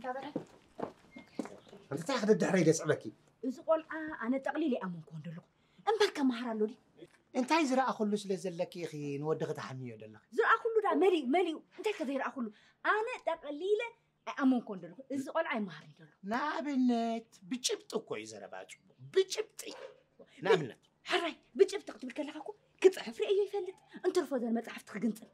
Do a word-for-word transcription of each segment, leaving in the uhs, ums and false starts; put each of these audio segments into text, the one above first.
تابعه أنت تاخذ الدحري دس عليكي إذا قول أنا تقليلي أمون كوندلو أم بكا مهر لودي أنت عايز رأى كله سلزلك يا أخي نودغ تحنيه دلك زرع كله ده ملي ملي أنت كذا رأى كله أنا تقليله أمون كوندلو إذا قول عي مهر دلو نابنت بجبتو كويس أنا باجو بجبتي نابنت حراي بجبت تقتل كلامكم كتصحف لي أي يفلت أنت رفض المصحف تخجنت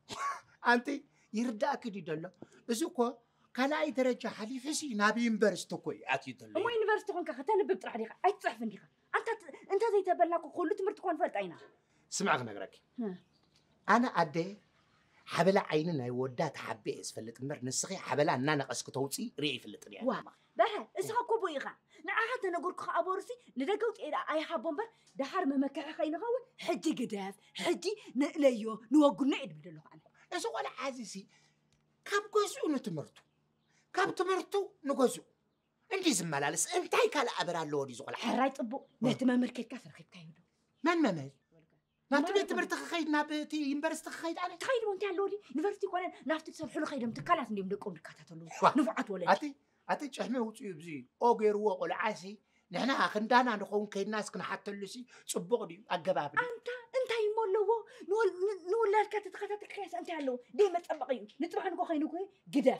أنت يرداك دي دلو إذا كوا كلا درجة حليفة سي نابي ينبرستو كوي أتي دلو أما يونيفرسيتي هون كختان ببطر عليك أي تصحف عندك أنت أنت زي تبلاكو كله تمرت كون فلت عينا سمع غنغرك أنا أدي حبلا عيننا يودات حبي اسفلت مر نسخي حبلا أنا نقصك توصي ريعي فلت ريعي وا بها اسها كوبو يخا نعهت أنا أقولك أبورسي ندقوت إلى أي حبون بر دحر ما مكان خينا هون حجي قداف حجي نقليو نوقلنا إد بدلو أنا إذا ولا عزيزي كاب جزء نتمرتو كاب تمرتو نجزء أنت زملالس أنت هيك على أبرا اللوري زغل حراي طبو نهتم مركز كسر خيب كايدو من ممل ما تبي تمرت خيد نابتي ينبرست خيد عليه تخيل وانت اللوري نفرتي كون نافت تسلحلو خيدم تكالات نديم دقوم دكاتاتلو نفعت ولا أتي أتي تحمي وتي بزي أوجر وقول عاسي نحنا خندانا نخون كي الناس كنا حتى لسي صبغني الجباب أنت أنت يمولو نول نول لا كاتت خاتت كيس أنت هلو ديما تطبقيو نطبخ نكو خينو كوي قدا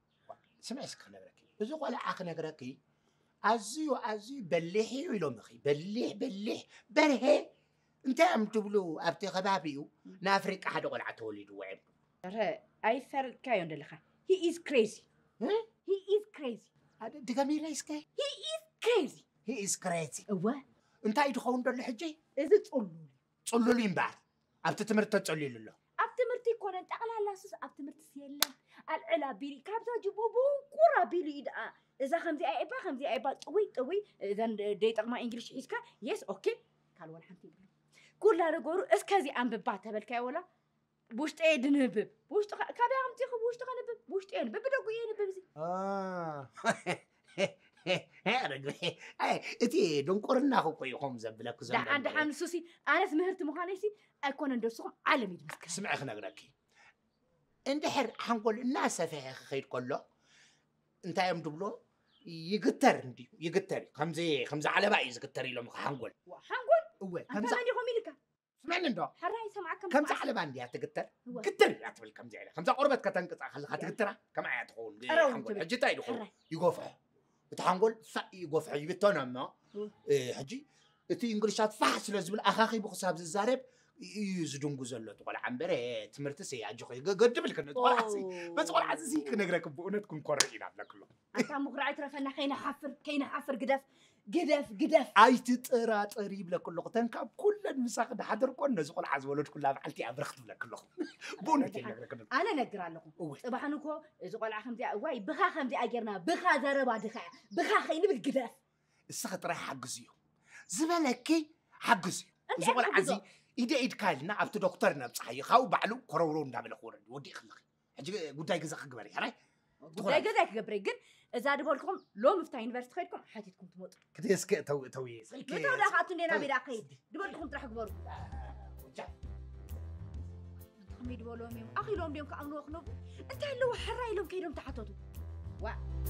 سمع اسكنا بركي بزو ولا عقنا بركي أزيو أزي بلحي ويلو مخي بلح بلح برهي أنت أم تبلو أبتي خبابيو نافريك أحد قول عتولي دوعب رأي أي فرد كايون دلخا he is crazy he is crazy هذا دقامي رئيسكي he is crazy he is crazy أوه أنت يدخلون دل حجي إذا تقولوا تقولوا لي مبار أبتي تمرت تقولي له أبتمرتي كون أنت على لاسوس أبتمرت سيلا العلا بيلي كابتا جبوبو كورا بيلي إذا إذا خمسة أي با خمسة أي با طوي طوي إذا ديت أغمى إنجليش إسكا يس أوكي قالوا الحمد لله كل هذا قولوا إسكازي أم ببعتها بالكاي ولا بوشت إيه دنبب بوشت كابي عم تيخو بوشت غنبب بوشت إيه نبب بدو قوي نبب زي آه رجل أي إتي دنقرنا هو كوي هم زبلك زمان. ده عند حان سوسي أنا سمعت مخانيسي أكون عندهم عالمي دمسك. سمع خنا قراكي. أنت حر حنقول الناس في خير كله. أنت يوم دبلو يقتر عندي يقتر خمسة خمسة على باقي يقتر يلوم حنقول. حنقول؟ هو خمسة. أنت ماني خميلك. سمعني ده. حراي سمعك كم. خمسة على باندي هتقتر. قتر يعتبر خمسة على خمسة قربت كتنقطع خل هتقترها كم عاد تقول. حنقول حجتها يدخل يقفع. بتحنقول فا يقفع يبتون ما. حجي. إتي إنجليشات فحص لازم الأخاخي بخصاب الزارب يزدون جزلة تقول عم بري تمرتسي عجوخي قدم لك إنه تقول عزيزي بس تقول عزيزي كنا نقرأ بقونتكم قرئين عبلا كله. أنت مقرأت رفنا كينا حفر كينا حفر قدف قدف قدف. أي تترات قريب لكل قطن كاب كل المساق ده حضر كنا زقول عز ولد كلها فعلتي أبرخت لك كله. بقونتي نقرأ كله. أنا نقرأ لكم. طبعا نكو زقول عخم دي واي بخا خم دي أجرنا بخا زربا دخا بخا خيني بالقدف. السخط رايح حجزيو. زبالكي حجزيو. زقول عزي. إذا إيد كالنا أبتو دكتورنا بصحي خاو بعلو كرورون دابل خورن ودي خلقي حجي قداي جزاك قبري هراي قداي جزاك قبري جن إذا دبولكم لو مفتاح يونيفرسيتي خيركم حاتيتكم تموت كتيس كي تو توي متى ولا خاطر لنا براقي دبولكم تروح كبروا خمي دبولهم يوم أخي لهم اليوم كأمنوا خنوب أنت اللي حراي لهم كيدهم تحتوا وا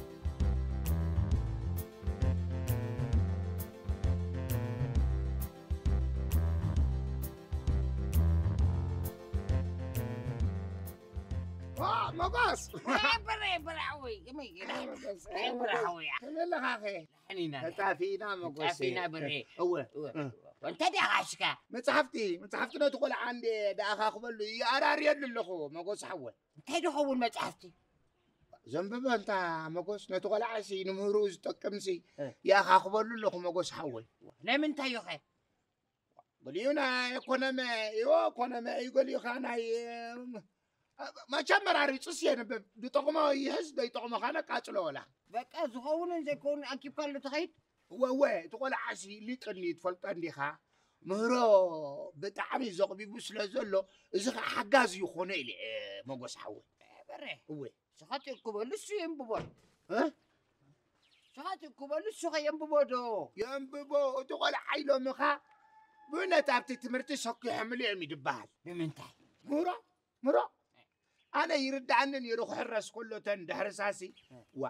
مقص بري برعوي يمي برعوي لا أخي حنينا تعفينا مقص تعفينا بري هو وانت دي عاشكا مصحفتي مصحفتي لا تقول عندي ده أخا قبل يا أراري اللخو مقص حول انت هو المصحفتي زنبب أنت مقص لا تقول عسي نمروز تكمسي يا أخا قبل اللخو مقص حول نعم انت يا أخي قليونا يكون ما يو كون ما يقول يخانا ما جمر عريس سيانا بتقوم يهز ده يتقوم خانا كاتلو ولا بقى زغون زي كون أكيد قال له تخيل هو هو تقول عسي اللي تقني تفلتن لي خا مهرو بتعمي زغ بيبوسلا زلو إذا حجاز يخوني لي مقص حول بري هو شخات الكوبا لسه ينببون ها شخات الكوبا لسه ينببودو ينببو تقول حيلو مخا بنا تابتي تمرتي شكي حملي عمي دبال بمنتهي مرا مرا أنا يرد عنني يروح حرس كله تن دحر ساسي وا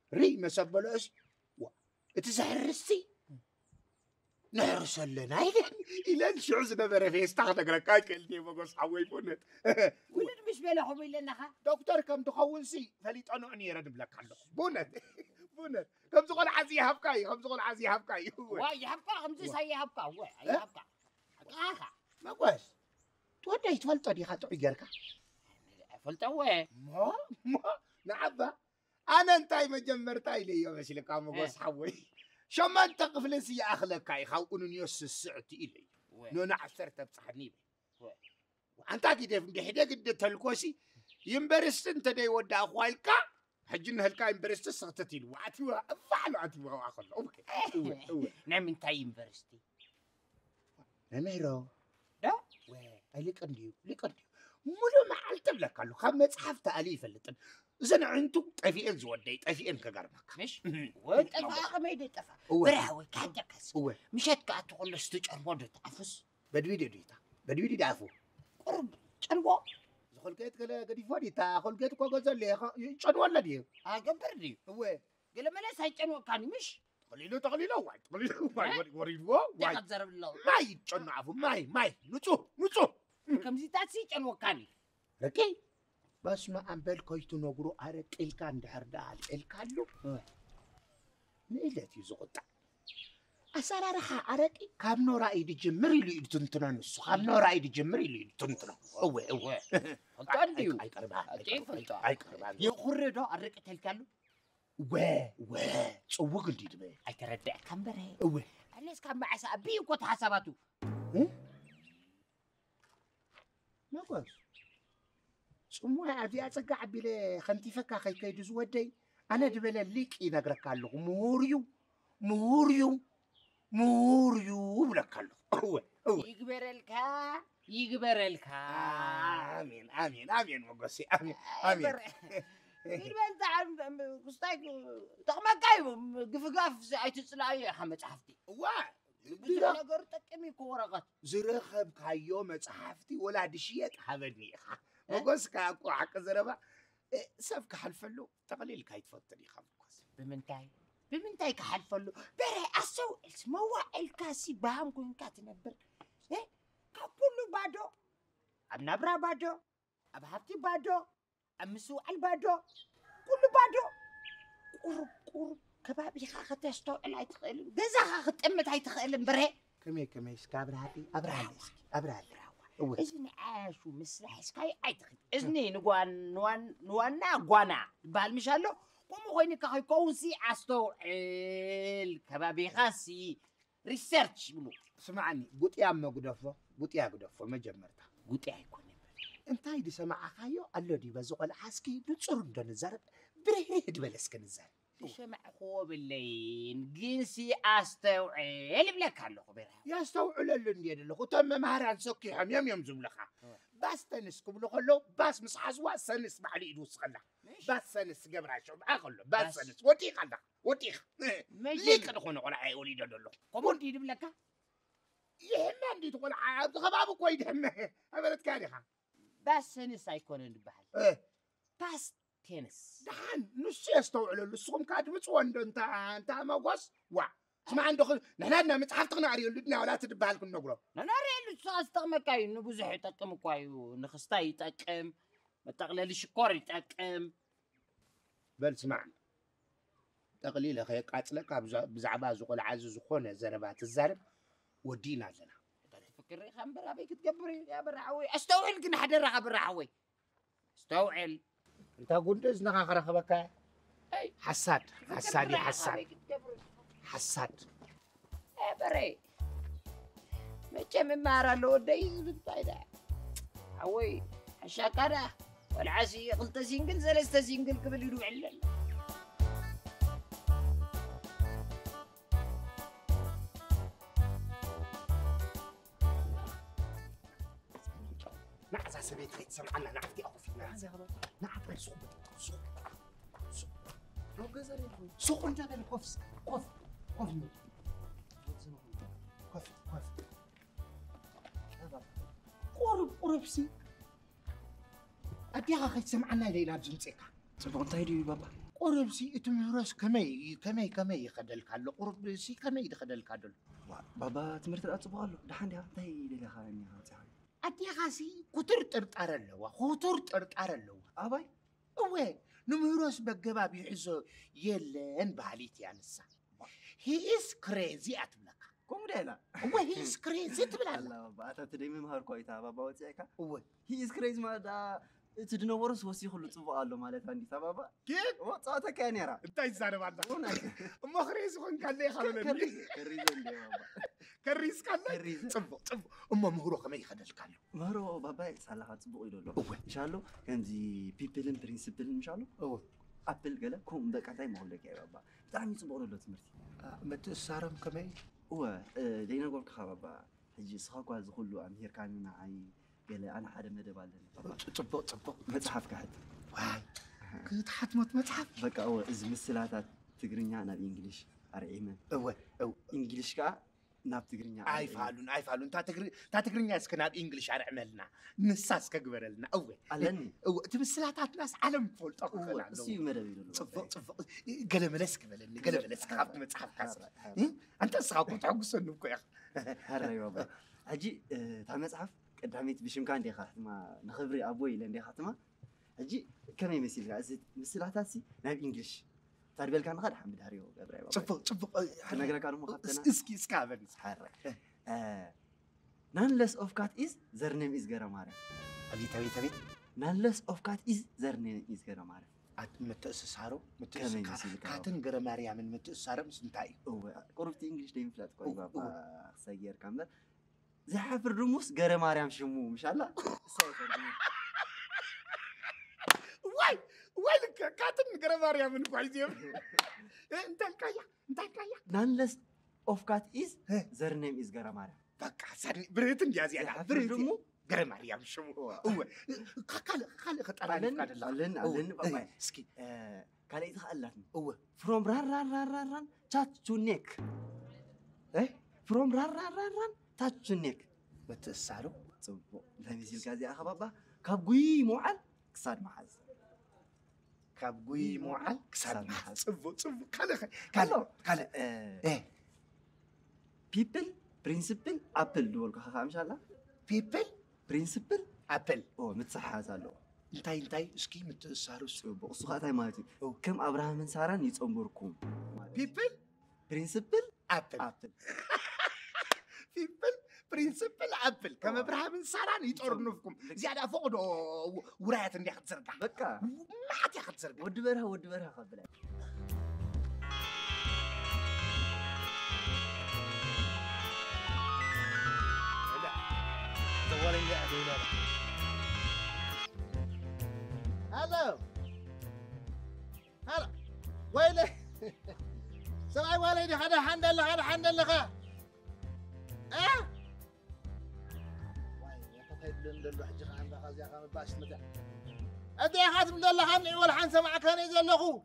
ري مسبلوس اتزحرسي نحرس لنا إلى شو زنبر في استخدم ركاي كلتي بقص حوي بنت ولد مش بلهم إلا خا دكتور كم تخون سي فليت أنا أني رد بلك عنه بنت بنت كم تقول عزي هبكاي كم تقول عزي هبكاي واي هبكا خمسة ساي هبكا واي هبكا آخا ما قاس تودي يتفلت دي خاطر يجرك فلت واي ما ما نعبا أنا انتاي مجمرتاي لي يوم شلي كام بقص حوي شو ما انت قفلسي يا أخلك كاي خاوني يوس السعتي إلي نونا عثرت بصحني وأنت كده في حدا قد تلقوسي ينبرست أنت دي ودا أخوالك حجنا هالكا ينبرست سقطتي له عتوا فعلوا عتوا وأخذ أوكي نعم انت ينبرستي نميرو لا أليك أنديو ليك أنديو ملو ما علتم لك قالوا خمس حفت أليف اللتن زين أنتو طفيئن زودي طفيئن كجرمك مش وطفا ما يدي طفا برهوي كادكس مشات قاعد تقول استجر مود تعفس بدويدي ديتا بدويدي دافو قرب جنوا زخل كيت كلا قدي فادي تا خل كيت كو غزل لي جن ولا دي اه قبردي هو قال ما لا سايجنوا كان مش قليلو تقليلو واي قليلو واي وريد واي دخل زرب الله ماي جن عفو ماي ماي نصو نصو كم زيتات سيجنوا كان ركي بس ما أمبل كويتو نقولو أرك الكان دهردال الكالو نيلتي زغطة أسرع رح أرك كم نورا إيدي جمري لي تنتنا نص كم نورا إيدي جمري لي تنتنا أوه أوه فلتانديو أي كربان أي فلتا أي كربان يخرج ده أرك الكالو واه واه صوّق جديد بقى أي تردع كم بره أوه الناس كم معسى أبي وقت حساباته ما قاس سموها أبي أتقع بلا خنتي فكا خي كيد زودي أنا دبل ليك إذا قرقالو موريو موريو موريو لكالو أوه أوه يقبر الكا يقبر الكا آمين آمين آمين مقصي آمين آمين كيف أنت عم قصتك تقمع كايم قف قف ساعة تسلاي حمد حفتي واه بزر نقرتك كمي كورقت زرخب كايو مصحفتي ولا دشيت حبني مقص كاكو حق زربا سفك حلفلو تقليل كاي تفضلي خمقص بمنتاي بمنتاي كحلفلو بري أسو اسموا الكاسي بام كون كاتنبر إيه كابولو بادو أم نبرا بادو أم حفتي بادو أم سوء بادو كله بادو قرب قرب كبابي خاخت استو لا يتخيل جزا خاخت امت هاي تخيل بري كمي كمي سكابراتي ابرالي ابرالي إذن عاشو مسرح سكاي أي تخيل إذني نقوان نوان نوانا قوانا بالمشالو قوموا خويني كاي كونسي عستو عيل كبابي خاسي ريسيرش بلو سمعني قلت يا أما قدفة قلت يا قدفة ما جمرتها قلت يا يكون انت هيدي سمع خايو الذي بزق الحاسكي بتصر دون الزرب بريه دبلس كن الزرب سمع خو بالليل جنسي استوعي بلا كان له خبرها يا استوعي اللي ندير له تم مهران سكي هم يم يم زملخا بس تنسكم له خلو بس مس حزوا سنس مع لي يدوس خلا بس سنس قبر عشان اخلو بس سنس ودي خلا ودي ليك نخون ولا عي ولي دلو قبول دي بلا كا يهم عندي تقول عاد خبابو كويد هم ابد كاريخا بس سنس هيكون البحر ايه بس تنس دحان نص يستوعي له الصوم كاد مصوند انت انت ما قص وا اسمع عنده نحن عندنا متحف تقنعري ولدنا ولا تدبها لكم نقول انا ريل صاص تقمكاي انه بزح يطقم كوايو نخستا يطقم متقلل الشكور يطقم بل سمعني تقليل اخي قاصلك بزعبا زقل عزز خونه زربات الزرب ودينا لنا فكري خمبر ابي كتقبري يا برعوي استوعل كن حدا راه برعوي استوعل انت قلت ازنك خرخبك اي حساد حسادي حساد حساد يا بري مچم مارالو دايز بتايدا عوي عشاكرا والعسي قلت سينجل سلسته سينجل قبل يروح علل نعزة سبيت خيت سمعنا نعفتي أخو في نعزة نعفتي سوق سوق سوق لو جزر سوق انت بين قفز قف قف قف قف قرب قرب سي أديها خيت سمعنا ليلة جنسك سبعون تايدي بابا قرب سي اتمهرس كمي كمي كمي يخدل كالو قرب سي كمي يخدل كالو بابا تمرت الأطباء له دحين يا تاي لي خاني هاتي أدي غاسي كتر ترتار اللوا كتر ترتار اللوا أباي وين نمهرس بجباب يحزو يلين بعليت يعني السا he is crazy أتملك كم ديلا هو he is crazy تبلا الله بابا أنت تدري من مهار كويتا بابا وتأكل هو he is crazy ما دا تدنورس وسي خلو تصبوا له مالت عندي سبابا كيف وصوتك كان يرى انت يزار بعد مخريز خن كان لي خلنا كريز اللي بابا كريز كان كريز صبو صبو اما مهرو كما يخدل كالو مهرو بابا صلاح تصبوا له له ان شاء الله كان زي بيبل برينسيبل ان شاء الله هو ابل قال كوم بقى داي ما لك يا بابا بتاعني تصبوا له تمرتي ما تسارم كما هو دينا نقول بابا حجي صخاك واز كله امير كان معي قال انا حدا مدب على صبو صبو متحف كحد واي كنت حتمت متحف بقى هو از مسلاتات تقرينيا انا الانجليش ارعيمه هو او انجليش كا ناب تقرينيا اي فالون اي فالون تا تقري تا تقرينيا اسكناب انجليش ارعملنا نساس كغبرلنا او علني او تمسلاتات ناس علم فولط هو سي مدب يدلو صبو صبو قال ملسك بلني قال ملسك خاف متحف كاس انت صاحبك تعقسن بكو يا هري بابا اجي تاع مصحف قداميت بشمكان دي خاتما نخبري ابوي لندي خاتما اجي كم يمثل غازت مسلاتاسي ناب انجليش تربيل كان غاد حمد هريو قبري بابا صبو صبو نغرا كانوا مخاتنا اسكي سكافن حرك اه none less of cat is their name is garamara ابي تبي تبي none less of cat is their name is garamara ات متأسسارو متأسس كاتن غرماريا من متأسسارم سنتاي هو قربتي انجليش دايم فلات كوي بابا سير كامل زحفر رموس غرماريام شمو مش الله واي واي كاتن غرماريا من كويزيم انت الكايا انت الكايا none less of cat is their name is garamara بقى سن بريتن جازي انا بريتن غرماريام شمو هو خال خال خطر عليك علن علن علن بابا اسكي كان يتخلفني هو from run run run run run touch to neck ايه from run run run run touch to neck متأسسارو صبو لميزيل كازي اخا بابا كابوي موعل كساد محز كابوي موعل كساد محز صبو صبو كان كان كان ايه people principle apple دول كخا ان شاء الله people principle apple او متصحات له انتاي انتاي اسكي متأسسارو صبو صخاتاي مالتي كم ابراهام من ساران يصمبركم people principle apple apple people برينسيبل ابل كما ابراهيم ساران يطرنفكم زياده فقدو ورايات اندي ختصرقا بقى ما حد يختصرقا ود برها ود برها خبلا لا زوالين لي ادونا هلو هلا ويلي سمعي والدي هذا حمد الله هذا حمد الله اه دلو حجي خان بخازي خان باش متى أدي خاتم دلو خان ولا حنسى معك أنا يزلقوا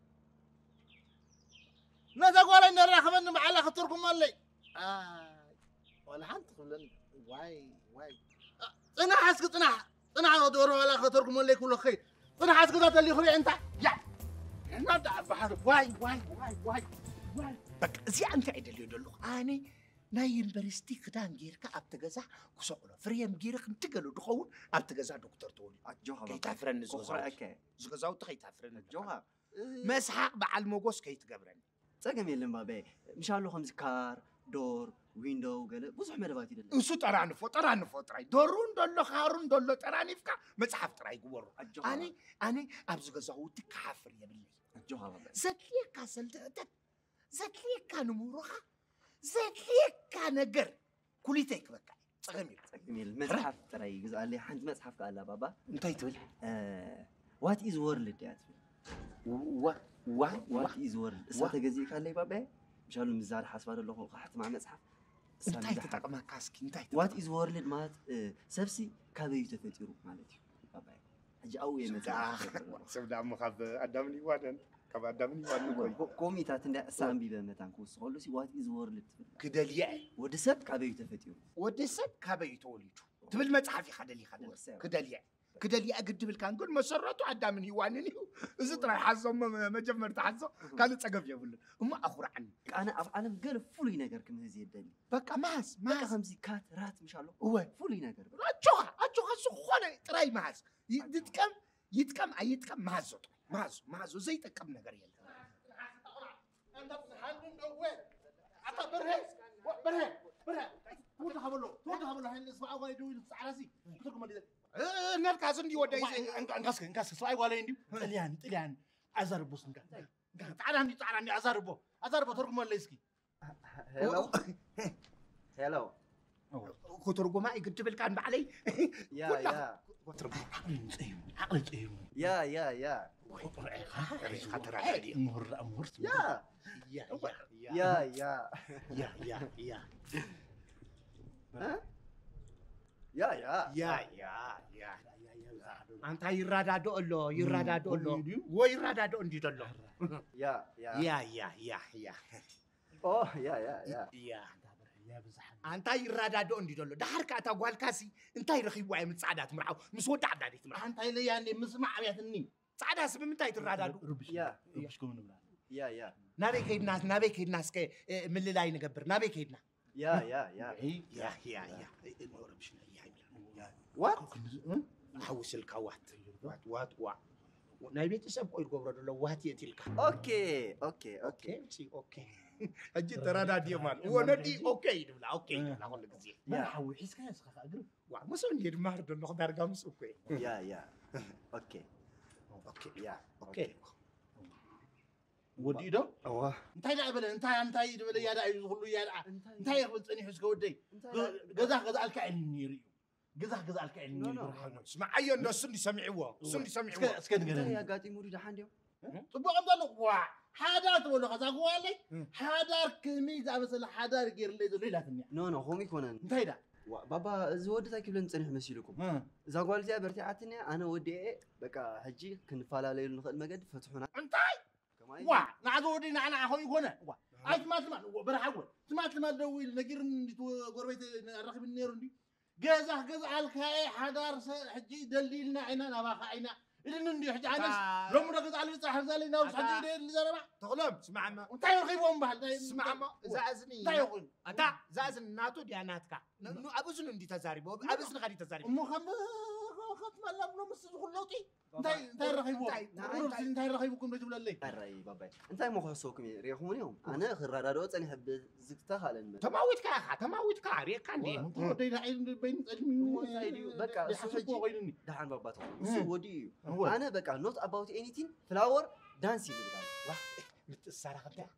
نزق ولا نرخبن مع الله خطركم مالي آه ولا حنت خلنا واي واي أنا حاسك أنا أنا أدور ولا خطركم مالي كله خير أنا حاسك ذات اللي خري أنت يا نبدأ بحر واي واي واي واي واي بك زي أنت عدل يدلو أني ناي يونيفرسيتي كدان جيركا ابتغزا كسوقلو فريم جيرك انتقلو دخون ابتغزا دكتور تولي اجوها كي تفرن زغزاو اوكي زغزاو تخي تفرن اجوها مسحق بعل موغوس كي تقبرن صقم يلم بابي مشالو خمس كار دور ويندو قال بصح مدبات يدل انسو طران فو طران فو طراي دورون دولو خارون دولو طران يفكا مصحف طراي غورو اني اني ابز غزاو تكحفر يبلي اجوها بابي زتليكا سلتت زتليكا نمورها زتليكا نجر كليتك بقى صغمير صغمير مصحف تراي جزء لي حنت مصحف قال بابا انت تقول وات از وورلد يا و و وات از وورلد اساته غزي قال لي بابا مشالو مزار حسب هذا اللي قحت مع مصحف انت تتقما كاسكي انت وات از وورلد مات سبسي كابي تفطيرو مالتي بابا اجي اوي مصحف سبدا مخاف ادمني وادن كبا ادمني وادن كوميتات انده سامبي بمتان كوس قولو سي وات از وورلد كدليا ودسب كابي تفطيرو ودسب كابي توليدو تبل مصحفي خدلي خدل كدليا كدلي أقدم الكان قول مسرته عدا من يوانني إذا ترى حظه ما جمرت حظه كان تسقف يقول وما أخور عني أنا أفعلم قال فولي نجار كم هذي الدنيا بقى ماس ما ماس خمسي كات رات مش الله هو فولي نجار أجوها أجوها سخونة تراي ماس يتكم يتكم أي يتكم ماس ماس ماس زي تكم نجاري أنت حنون أول أنت برهن برهن برهن تود خبله تود خبله هن اسمع أول يدوي على تقول ما دي نركع زندي ودا انقص انقص سواي ولا عندي طليان طليان ازربوس انقص تعال عندي تعال عندي ازربو ازربو ترجم ولا اسكي هلو هلو كترجم ما يكتب الكان بعلي يا يا عقل طيب يا يا يا خاطر عادي مهر امور يا يا يا يا يا يا يا ها يا يا يا يا يا أنت يرادادو الله يرادادو الله ويرادادو أنت الله يا يا يا يا يا يا أوه يا يا يا يا يا بزح أنت يرادادو أنت الله ده حركة تقول كاسي أنت يرخيب وعي من سعادات مرعو مسود عدادي تمرعو انت اللي يعني مسمع بيتني سعادة سبب أنت يرادادو ربش يا. ربش كم نبلا يا يا نبي كيد ناس نبي كيد ناس كي من اللي لا ينقبر نبي كيدنا يا يا يا يا يا يا ربش يا وات حوس الكوات وات وات وات نبي تسب قوي قبر لو وات يتلك اوكي اوكي اوكي اوكي اوكي اجي ترى نادي مال هو نادي اوكي لا اوكي لا اقول لك زين ما حوي حس كان يسخ اقرب ومسو ندير مارد نقدر قامس اوكي يا يا اوكي اوكي يا اوكي ودي دو اوه انت لا بل انت انت يدبل يا دا كله يا انت يا خلصني حس كودي غزا غزا الكعني يريو غزا غزا الكعني اسمع اي الناس اللي سمعوا سندي سمعوا اسكن انت غير يا قاعد موري ده حنديو طبق امدلو وا حدار تقول غزا قوالي حدار كمي ذا بس حدار غير لي ذو ليلاتني نو نو هم يكونن انت هيدا بابا زود تاكي بلن صنح مسيلكم اذا قال لي برتعتني انا ودي بقى حجي كنفالالي نخل مقد فتحونا انت وا نعذودي انا اخوي هنا وا اي ما تما برحول سمعت لما دوي نقير غربيت الرخب النير دي غزا غزا الكاي حدار حجي دليلنا عيننا باخ عينا إذن ندي حجي عنس لو مرة غزا على بتاع زالي ناوس حجي اللي زربا تغلب اسمع ما انت يرغيبهم بحال اسمع ما زازني انت يقول انت زازن ناتو دياناتك نو ابوزن اندي تزاريبو ابوزن غادي تزاريبو مو خم خط ما لا منو مس خلوطي انت انت يرغيبهم انت يرغيبكم بجمله لي الرأي بابا انت ما خصوكم ريحون يوم انا خرارادو صني حب زكتا خالن تماوت كاخا تماوت كاري كان دي ودي عين بين بقى حسبوا غيرني دحان بابا تو ودي انا بقى not about anything flower dance يبقى واه متسارة خبتا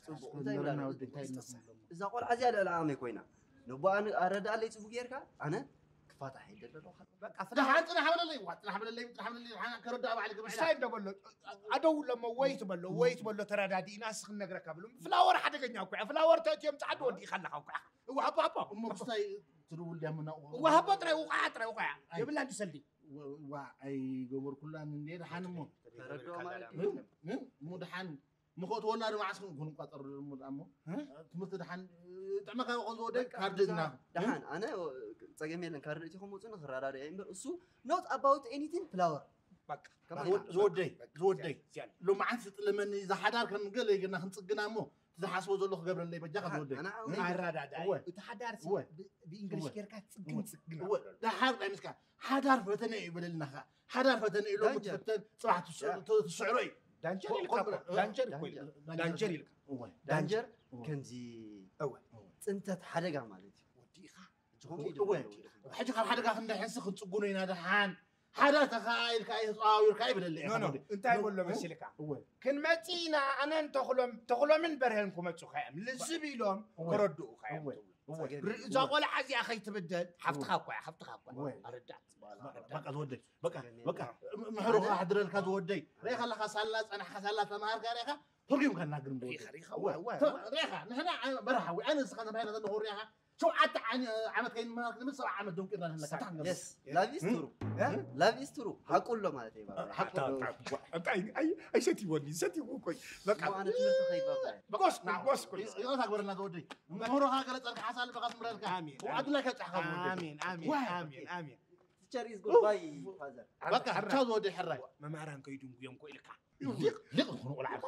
اذا قول عزيز العام كوينا نبو انا ارد علي تصبو غيركا انا كفاتا حيدلو بقى دحان طنا حبل لي وطنا حبل لي طنا حبل لي دحان كرد عليك بعد سايد دبلو ادو لما ويت بلو ويت بلو ترادادي ناس نغرك بلو فلاور حدغنيا كو فلاور تيم تعد ودي خلخ كو وهبا هبا امك ساي ترول يا منا وهبا طري وقع طري وقع يبلا انت سلدي وا اي غبر كلان ندي دحان مو تردو مالك مو دحان مخوت ولا ما عسكم كون قطر مو تمت دحان طعمك قول ودك كاردنا دحان انا صقم يلن كاردتيكم وصن خراراري امبر اسو not about anything flower بقى زودي زودي لو ما عاد لمن اذا حدار كان قال لي قلنا خنصقنا مو تحاسبوا زلو قبل اللي بجاك زودي انا عرادادا تحدار بانجلش كيركا تصقن تصقن هو ده حار مسكا حدار فتني يبللنا حدار فتني لو فتن صباح تسعري دانجر يلقى دانجر كويل دانجر يلقى دانجر كنزي اول صنتت حدقه مالتي وديخا حاجه قال حدقه خندا حس خنصقونو ينا دحان حدا تخايل كاي صاوير كاي بدل نو نو انت يقول له مسلكا كن متينا انا تخلم تخلم من برهنكم متو خيام لزبيلهم كردو خيام اذا قول حزي اخي تبدل حفتخا كوي حفتخا كوي اردات بقى زودي بقى بقى محروق حضر لك زودي ريخه لك سلاص انا حسلا تمار ريخه ترجم كان ناقر ريخه ريخه هو ريخه نحن برحوي انا سخنا بهنا نقول ريخه شو عت عن عمت كاين من سبع عمت دون كده لك يس لاف از ترو لاف از ترو حقول له مالتي بابا حتى انت اي اي شتي وني شتي كوي بقى انا تمرت خي بابا بقص بقص كل يلا تكبرنا زودي مهرو ها قالت لك حسال بقى مرلك امين وعد لك امين امين امين امين تشاريز جود باي فازر بقى تشاو ودي حراي مماران كيدون يوم كويلكا ليق ليق خنو العب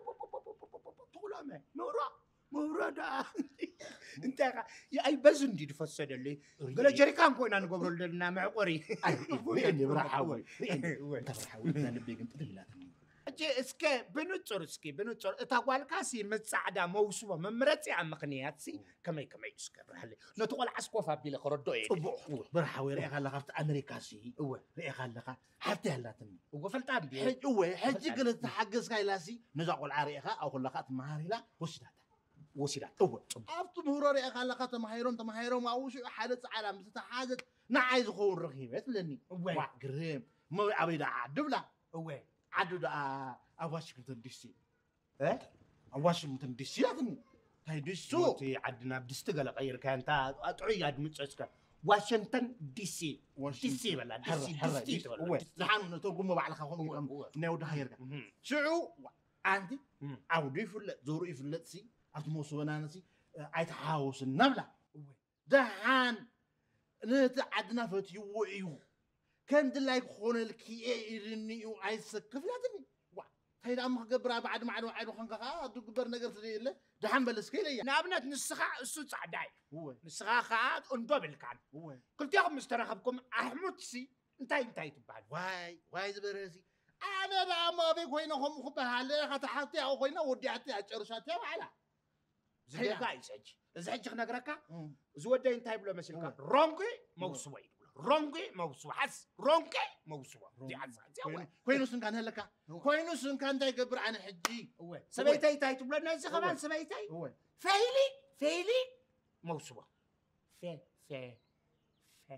تقول ما نورا موردا انت يا اي بزن دي تفسد لي قال جريكان كوينا نقبر لنا معقري ريني براحوي ريني براحوي انا بيجن تدلات اجي اسكي بنصر اسكي بنصر تاقوالكاسي متصعدا موسوه ممرتي عن مقنياتسي كمي كمي اسكي برحلي نتقول عسكوفا بيلي خردو ايه براحوي ريخا لخفت امريكاسي هو ريخا لخا حتى هلاتني وقفلتان بي حج هو حج قلت حقس كايلاسي نزقول عريخا او خلقات مهاريلا وشدات وسيلات هو ابت مهروري اخا لخا تمهيرون تمهيرون ما وش حدث على متحاجت نعايز خون رخيبت لني وا قريم ما ابيدا عدبلا هو عدو دا واشنطن دي سي اه واشنطن دي سي لكن هاي دي سو تي عدنا بدستقل غير كانت اطعي اد متصسك واشنطن دي سي دي سي ولا دي سي دي سي هو نحن تقوم بعد خون نيو ده هيرك شعو عندي او دي فل زورو يفلت سي اتموس ونانسي ايت هاوس النبله دهان نت عدنا فتي ويو كان دلاي خون الكي يرني وعيسكف لاتني وا هيدا ام خبرا بعد ما عاد وعد خنقا دو غبر نغير تديله دحن بلسكي ليا نابنت نسخا اسو صعداي هو نسخا خات اندبل كان هو قلت ياكم مسترخبكم احمد سي انتي انتي تبعد واي واي زبرسي انا لا ما بي كوينهم خبها خا تحتي او كوينا ودياتي اچرشاتي على زي جايز اجي زعج نغركا زودي انتي بلا مسلكا رونغي موسوي رونغي موسو حس رونغي موسو دي حس كوينو سن كان هلكا كوينو سن كان تاي قبر عن حجي سبيتي تاي تبلا ناس خبان سبيتي فيلي فيلي موسو في في في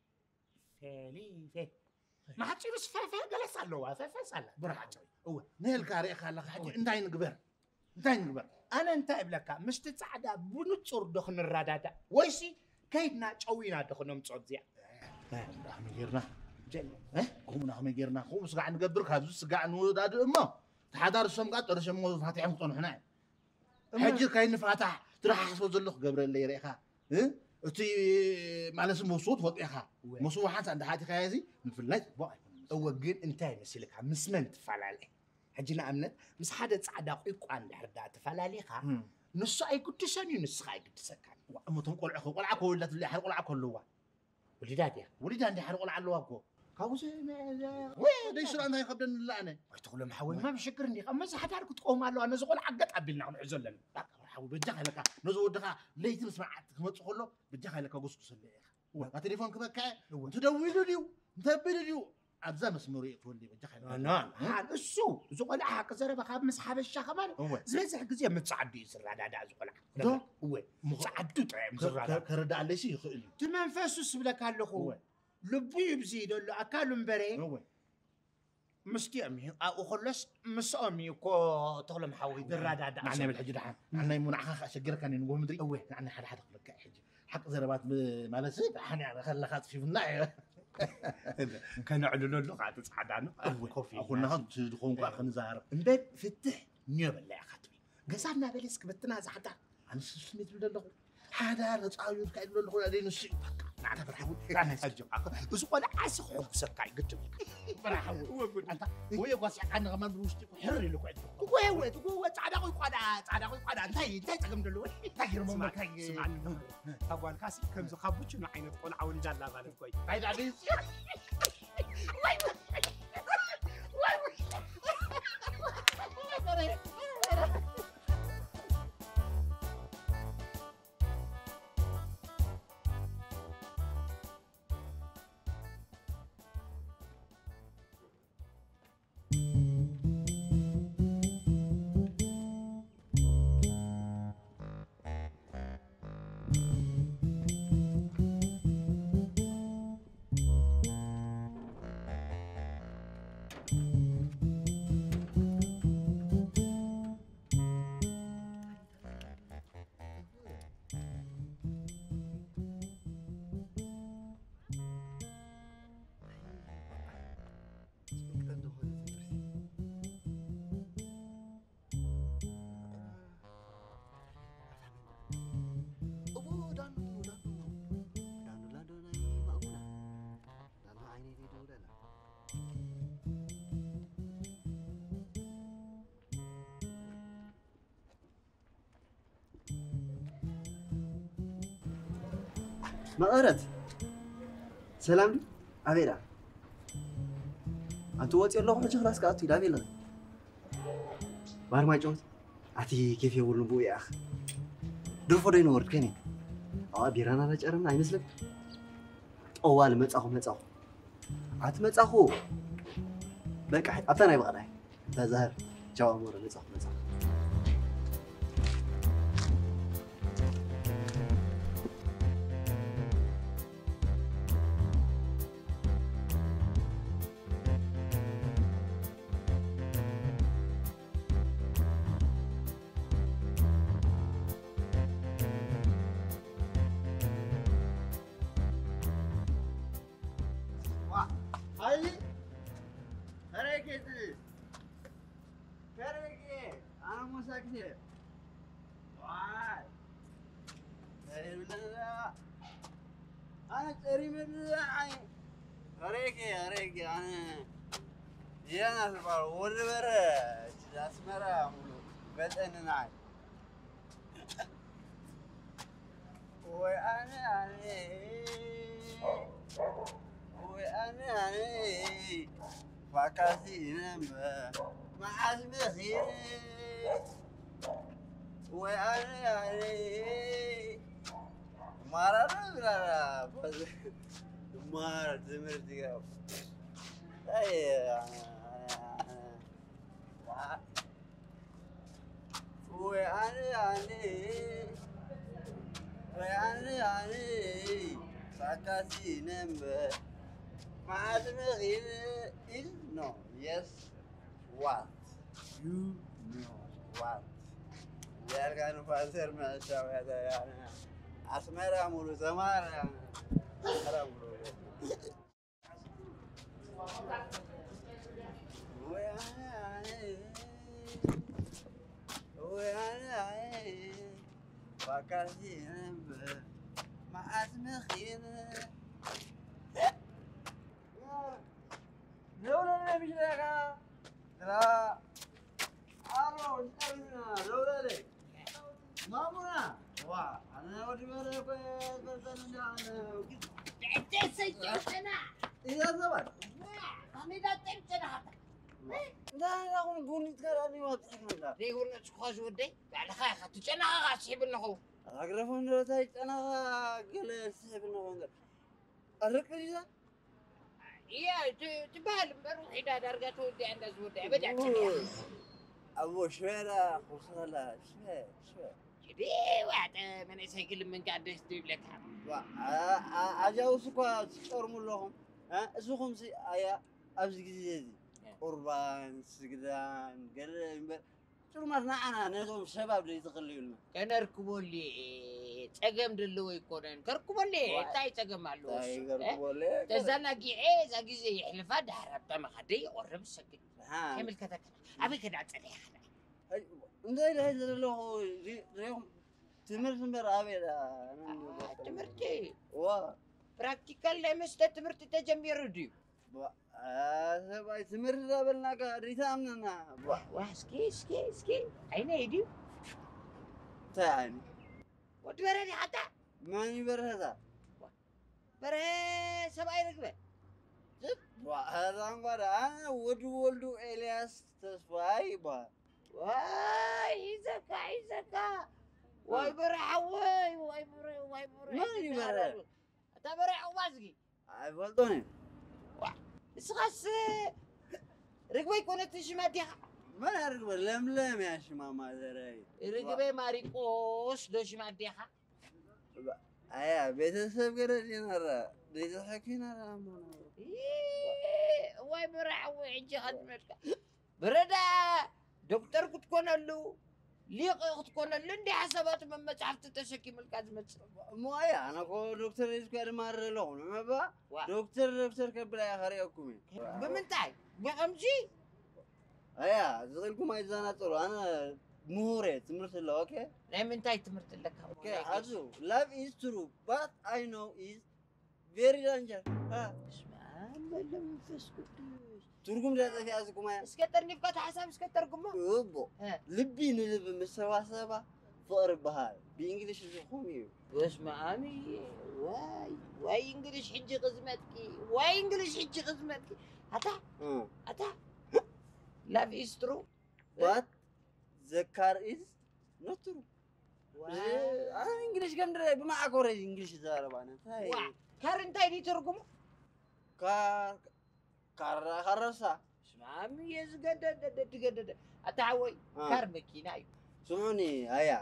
فيلي في ما حدش بس في في جلس على في في سلا براحتي هو نهل كاري خلك حجي انتي نقبر انتي نقبر انا انت ابلكا مش تتصعدا بنصور دخن الرادادا ويسي كيدنا قوينا دخنهم صوتيا نحن غيرنا جل ها قوم نحن غيرنا قوم سقع نقبر كابز سقع نوداد اما تحضر السمقات ترشم مو فاتحين صنحنا حجي كاين فاتح تروح حسب زلخ قبر اللي ريخا ها تي مالس موصوت وطيخا مصوحات عند حاتي خايزي نفلت بقى هو جين انتي مسلك مسمن تفعلالي حجينا امنت مس حدا صعدا قيقان دحردا تفعلاليخا نص اي كنت ساني نص اي كنت سكان اما تنقل عخو قلع كل اللي حرق قلع كلوا وليداتي وليد عندي حرق قلع له اكو كاوس وي دي شنو انا يخبدن اللعنه تقول محول ما بشكرني اما حدا حرق تقوم له انا زقول عقد قبلنا نعزلن حاول بجح لك نزو ودخا ليت نسمع تمص كله بجح لك قصقص لي تليفون كبكا تدوي ليو تبل ليو ابزا مسموري تولي بجح لك انا حال السو زقول حق زربه خاب مسحب الشخمان زبزح غزي متصعدي سرادادا زقول ده هو متصعدو طعم زرادادا كردا على شيء يخيل تمنفسو سبلك اللخو لبو يبزيد له اكل مبري هو مسكي امي اخلص مسامي كو تغلم حوي بالرادادا معناه بالحج دحان معناه منعخ اشجر كان نقول مدري هو يعني حد حد لك حج حق زربات مالسي دحان يعني خلخات في الناعي كان عللو اللغه تصعدانو كوفي اخونا هاد تدخون اخ نزار امبد فتح نيبل لا خاطبي غسانا بلسك بتنا زحتا انا سميت بدلو حدا نصايو كايد له ادي نسي نعرف برحول كان سجل بس ولا عاسخ سكاي قلت برحول انت هو يقص عن غمان بوشتي حر لك هو هو هو تعالى قوي قادا تعالى قوي قادا انت انت تقم دلو تغير ماما كاي طبعا كاسي كم زخبوش من عينه تقول عاول جالا مالك كوي بعد عليه مقرت سلام دي أبيلا أنت وقت يلا وحنا خلاص قاعد تيلا أبيلا بار ما يجوز أتي كيف يقولون بوي يا أخ درفو دين ورد كني آه بيرانا لا جرمنا يمسلك أول ما تأخو ما تأخو عت ما تأخو بك أتنا يبغى ناي تزهر جوا مورا ما تأخو ما تأخو علي حركتي حركتي أنا مو ساكت واي أنا تري من العين حركتي حركتي أنا يا ناس بار وربرة أسمرة مولو بس أنا ناي وأنا أنا وأنا أنا فكاسي نمبر مع اسمي وأنا أنا مرة مرة بس مرة تمرتي أي وأنا أنا وأنا أنا فكاسي نمبر مع دماغي is no yes what you know what يا كانوا فاسر ما الشاوي هذا يعني أسمر أمور زمان يعني أسمر أمور وأنا وأنا فكرتين مع دماغي لولا مش لك لا أروح أنا لولا لك ما بنا وا أنا ودي مرة بس أنا أنا تسجلنا إذا زمان أنا لا تنسى لا لا أقول قولي تكلمني ما تحمل يقول لك خاش ودي بعد خاي خدت أنا غاسيب النخو أقرفون لو تايت أنا قل سحب النخو أركب إذا يا تبال بروح إذا درجته ودي عند زودي بدأت أبو شويرة خصوصا شوي شوي كذي واحد من يسجل من قاعد يستوي لك أجاوسكوا تشرموا لهم ها اسمهم سي أيا أبز جديد قربان سجدان قال شرمنا أنا نزوم شباب اللي يتغليون كان ركبوا لي تجمع دلوا يكونن كركبوا لي تاي تجمع له تاي كركبوا لي تزنا جيعي زاجي زي حلفة دهرب تام خدي قرب سجل كمل كذا كذا أبي كذا أتريح إنده إله إلا الله ريهم تمر تمر أبي لا تمرتي وا براكتيكال لمست تمرتي تجمع ردي آه سبعي تمر رابلنا كريثامنا واه سكي سكي سكي أين يدي تاني وتبرني حتى ماني برهذا بره سبعي ركبة وهذا عمر أنا ودو ولدو إلياس تسواي با واي زكا زكا واي برا واي واي برا واي برا ماني برا تبرع ومازقي أي ولدوني اسغس ركبي كونت شماتيها ما نعرف لم لم يا شماما ذراي ركبي ماريكوس دو شماتيها أيا بيتسب قرر نرى بيتحكي نرى واي برا واي عجي خدمتك بردا دكتور كنت كون له ليه كنت كون له عندي حسابات من متعرفت تشكي الكازمت مو أيا أنا كو دكتور يسكر مر لون ما با دكتور دكتور قبل يا خريكم بمنتاي بخمسي أيا زغلكم أيزانا ترو أنا مهورة تمرت له أوكي لا منتاي تمرت لك أوكي عزو love is true but I know is very dangerous ها اسمع ولا منفسكم ترجم ده في أزكم يا اسكتر نفقت حساب اسكتر قمة يبو لبي نلب مسوا سبا فقر بهاي بإنجليش زخومي بس معامي واي واي انجلش حجي قزمتك واي انجلش حجي قزمتك هتا هتا لاف is true but the car is not true أنا إنجليش كم دري بما أقول إنجليش زارب أنا وا كار انتاي دي ترجمه كار كار خرسة معامي يزقد دد اتعوي كار مكينة سمعني هيا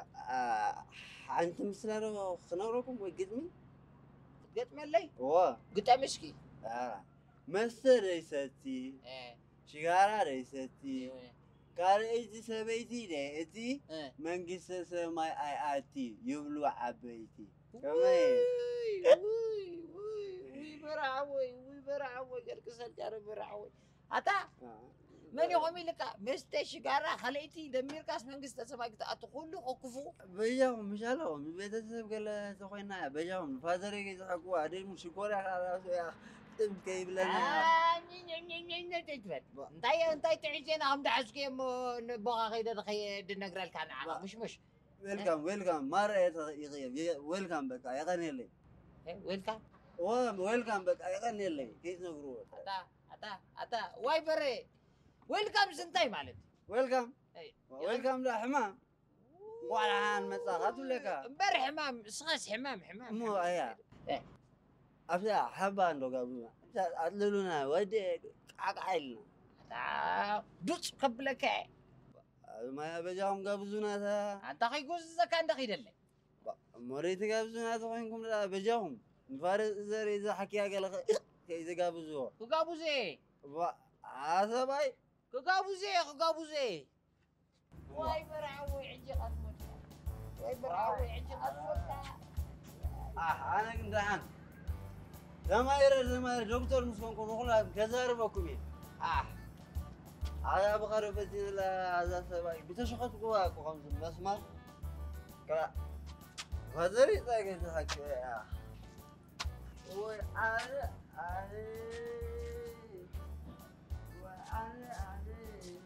أنت مثلا خنوركم وقدمي قدم لي وا قد مشكي آه مستر ريستي شجارة ريستي كار إيجي سبيتي ده إيجي منجس سماي آي آتي يبلو عبيتي كمان وي وي براوي وي براوي قرقصت جار براوي أتا من يومي لك مستر شجارة خليتي دمير كاس منجس سماي أتقول له أكفو بيجاهم مشالهم بيتسب قال تخوينا بيجاهم فازري يزحقوا عدين مشكورة على يا تم كيف لنا آه ني ني ني ني تجبت انتي انتي تعيشين هم دعسكي بغا غير خي دنقرا كان مش مش ويلكم ويلكم مرة يغيب ويلكم بك يغني لي ويلكم ويلكم بك يغني لي كيف نقول أتا أتا أتا واي بري ويلكم سنتي مالت ويلكم ويلكم لا حمام وعلى عن مساقات ولا كا امبارح حمام صغاس حمام حمام مو هيا أفلا حبان لو قبلنا أدللنا ودي عقعلنا دوس قبلك ما بجاهم قبزونا ثا أنت خي جوز كان دخيل اللي مريت قبزونا ثوينكم لا بجاهم نفارس زر إذا حكي أقل إذا قبزوه كقابوزي هذا باي كقابوزي كقابوزي واي برعوي عجي قدمك واي برعوي عجي قدمك آه أنا كنت عن زماير زماير دكتور مسكون كونوا كلها كزار بكمي آه هذا بقرب بس لا هذا سباي بتشخص قوا قوم بس ما كلا فزري تاجي تحكي آه وعلى علي وعلى علي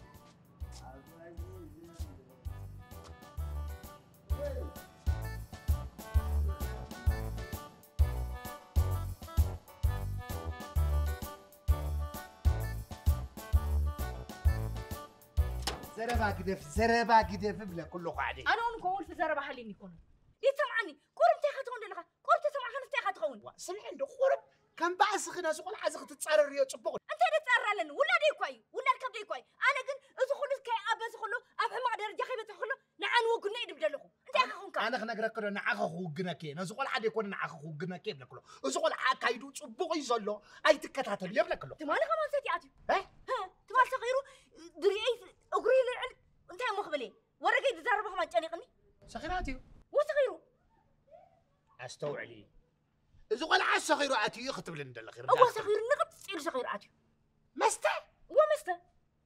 زربا قدف زربا قدف بلا كله قاعدة أنا أقول في زربا حالي نكون يسمعني قرب تاخذون لك قرب تسمع خلص تاخذون سمع عنده قرب كم بعث خنا سقول عزق تتصارر يا صبغ أنت تتصارر لنا ولا دي كوي ولا الكب دي كوي أنا قل إذا خلص كي أبى خلو أفهم ما درجة خيبة خلو نعان وقلنا يدب دلهم أنت أخون كم أنا خنا قرا كنا نعاق خوجنا كي نسقول عاد يكون نعاق خوجنا كي بلا كله سقول عكايدو صبغ يزلو أي تكتاتل يبلا كله تمالك ما نسيت عاتي ها ها تمال صغيرو دري أقري للعلم أنت يا مخبلي ورقي تزاربه ما تجانيقني صغيراتي وصغيرو استوعلي إذا قال عاد صغير عاتي يختم لنا الأخير أبو صغير نقد تصير صغير عاتي مستا ومستا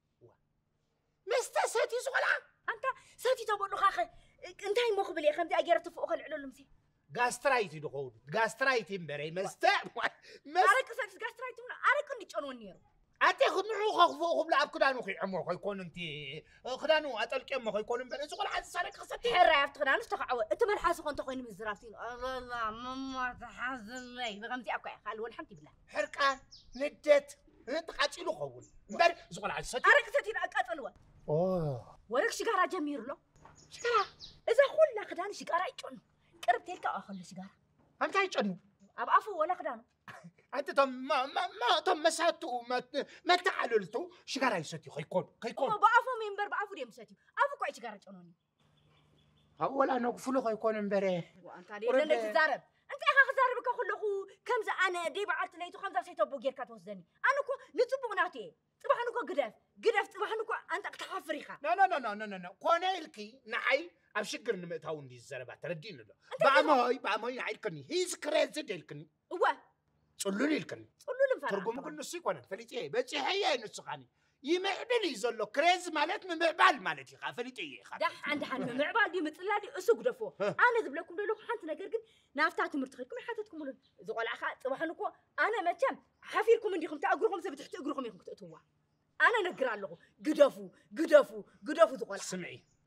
مستا ساتي زغلا أنت ساتي تقول له خاخي أنت هاي مخبلي خمدي أجرت فوق العلو المسي غاسترايتي دخول غاسترايتي مبري مستا مس أريك ساتي غاسترايتي ولا أريك إني تشانون نيرو أتى خد نروح خفوق بلا أبكدانو خي عمر خيكون أنت خدانو أتلك أم خيكون بلا زغل عاد صارك خصتي حرة يفتخدانو استقعوا أنت ما الحاسق أنت خوين مزراتين الله لا ماما تحزن لي بغمتي أبكي خال والحمد لله حرقان ندت تقاتلو له خول مبر زغل عاد صتي أريك ساتي أقاتلوا أوه ورك شجارة جميل له شجارة إذا خل لا خدان شجارة يجون قرب تلك أخل شجارة أنت يجنو أبى أفو ولا خدانو أنت تم ما ما ما تم مساتو ما ما تعللتو شجارة يستي خيكون خيكون ما بعفو من بر بعفو ديم ساتي أفو كوي شجارة جنوني أولا نقفلو خيكون مبري وأنت هذه اللي تزارب أنت أخا زاربك خلقو كم ز أنا دي بعت ليتو خمسة سيتو بوجير كاتوزني أنا كو نتبو ناتي طبعا أنا كو قدف قدف طبعا أنا كو أنت كتحفريخا لا لا لا لا لا لا كونه إلكي نعي أبشكر نمتهون دي الزربة تردين له بعماي بعماي نعي الكني هيز كريزي ديلكني هو صلولي الكني صلولي مفرح ترجم كل نص يكون فليتي بس هي نسخاني يمعبل يزلو كريز مالت من معبال مالتي خافليتي خاف دح عند حن معبال دي مثل دي اسوق دفو انا ذب لكم لو حنت نغير نافتا تمرت خيكم حاتتكم لون زقول عخا طبحنكو انا متم حفيركم انديكم تاغركم سبت تحت اغركم يكم تتوا انا نغرالو قدفو قدفو قدفو زقول سمعي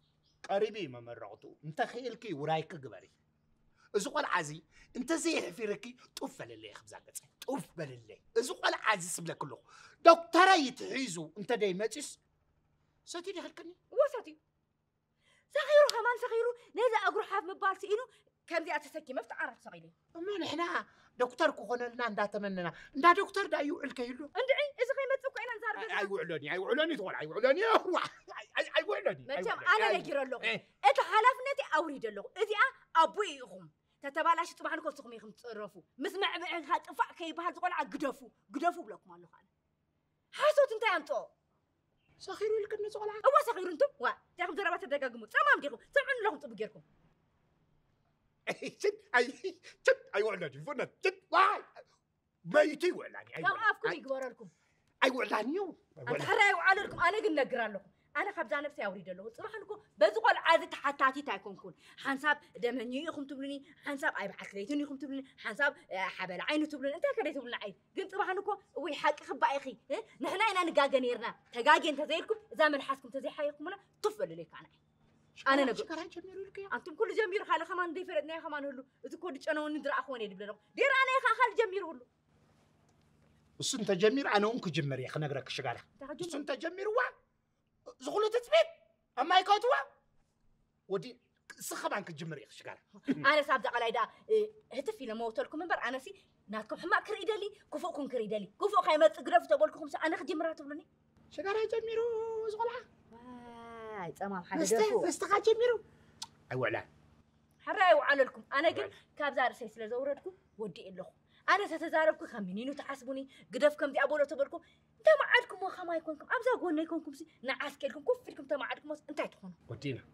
قريبي ما مرقتو انت خيلكي ورايك قبري إذا قال عزي انت زي حفيركي طف للي خبزاك طف بالله إذا قال عزي سبلا كله دكتورة يتعيزو انت داي ماتش ساتي دي خلكني وساتي صغيرو كمان صغيرو نيزا أقول حاف مبالسي إنو كم دي أتسكي ما فتعرف صغيري أما نحنا دكتور كوخنا لنا ندا تمننا ندا دكتور دا يوعل كيلو اندعي إذا خي متفوق إنا نزار اي وعلوني اي وعلوني تقول اي وعلوني اي وعلوني متم أنا نجير له إنت حلفنتي أوريد له إذا أبويهم تتبالاش طبعا كل سقمي خم تصرفوا مسمع بعين هاد فا كي بهال تقول عقدفوا قدفوا بلكم الله خالد حاسوت انت انتو صغيرو اللي كنا نسول هو صغير انتم وا تاخذ ضربات الدقاقمو تمام ديكم سمعوا لهم طب غيركم شد اي شد اي وعلاني فنا شد واي بيتي وعلاني كم افكم يقبر لكم اي وعلاني انت حراي وعلى لكم انا قلنا نقرا لكم انا خبزا نفسي اوريد له صراحه لكم بزقول عاده حتاتي تايكونكون حنساب دمني يخم تبلني حنساب اي بعكريتون يخم تبلني حنساب حبل عينو تبلني انت كريتو تبلني عين قلت صراحه لكم وي حق خبا اخي نحنا انا نقاقا نيرنا تقاقي انت زيكم اذا من حاسكم تزي حيكم انا طفل ليك انا انا نقول شكرا جميل لك انتم كل جميل خالي كمان دي فردنا كمان هلو اذا كنت انا ندرا اخواني دبلنا دير انا خال جميل هلو بس انت جميل انا انك جمر يا اخي نقرك شغاله بس انت جميل وا زغلو تثبت اما يكوتوا ودي سخب عنك جمر يا اخي شغاله انا صابت على دا هتفي لما وصلكم منبر انا سي ناتكم حماق كريدلي كفوكم كريدلي كفو خيمه تقرف تقولكم انا خجمرات تبلني شغاله جميرو زغلها واي تمام حاجه دفو استغا جميرو اي وعلا حراي وعلى لكم انا قلت كاب زار سي سلا زوردكم ودي لكم انا تتزاربكم خمنينو تحسبوني قدفكم دي ابولو تبلكم انت ما عندكم وخما يكونكم ابزا قولنا يكونكم سي نعاسكلكم كفلكم انت ما عندكم انت تكونوا ودينا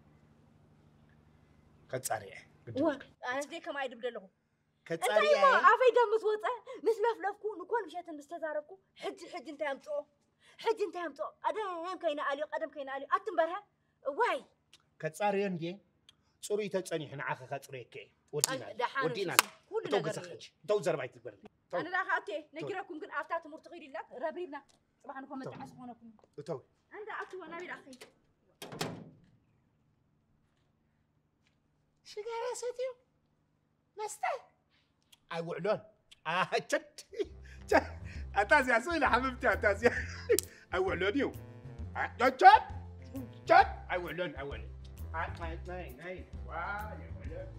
كتصاري انا دي كما يدبد لكم كتصاري انت ما عافي دم توصى مس لفلفكم نكون مشات مستزاربكم حج حج انت يمطو حج انت يمطو ادم كاينا اليو قدم كاينا اليو اتنبرها واي كتصاري اندي صوري تتصنيحنا عاخ خصريك ودينا ودينا كل ነገር تو زربايت تبر انا راح اتي نجركم كن افتا تمر تغير لك ربريبنا طبعا انكم متعس هونكم تو عند اتو انا بيد اخي شجره ستيو مستا اي وعلون اه جد اتاسي اسوي حبيبتي اتاسي اي وعلون يو جد جد جد اي وعلون اي وعلون هاي هاي هاي واو يا وعلون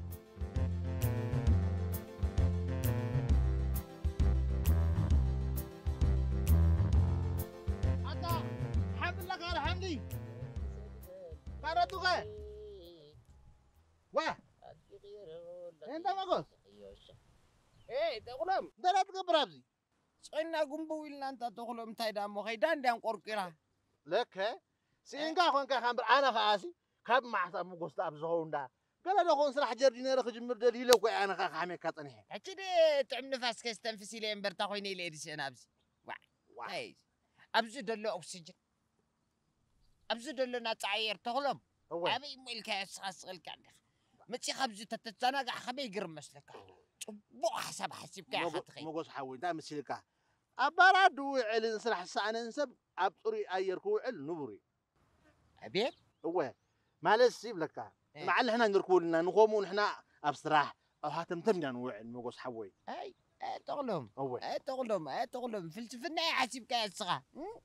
حمدي بارتوغا واه انت ما قلت ايه تقولم درات قبرابزي صينا قنبو إلا أنت تقولم تايدا مو خيدان دام قرقرا لك سينكا خونكا خامبر أنا خاسي كاب معصب مقصد أبزهون دا قال له خون سرح جردي نرخ جمر دليل لو كي أنا خامي كاتني أكيد تعم نفس كستنفسي لين برتاخويني ليديش أنا أبزي واه هاي أبزي دلو أكسجين أبزي دلو نتعير تقولم أبي ملك أساس غلك عندك متي خبز تتزنق خبي يقرم مسلك بو حسب حسب كا خطخي مقص حوي دا مسلك أبرد وعل سرح ساعة نسب أبطري أيركو عل نبري أبيك هو ما لسيب لك مع اللي هنا نركولنا نقومون إحنا أبصراح أو هاتم تمنى نوع المقص حوي أي أي تقولهم هو أي تقولهم أي تقولهم فلسفنا حسب كا الصغا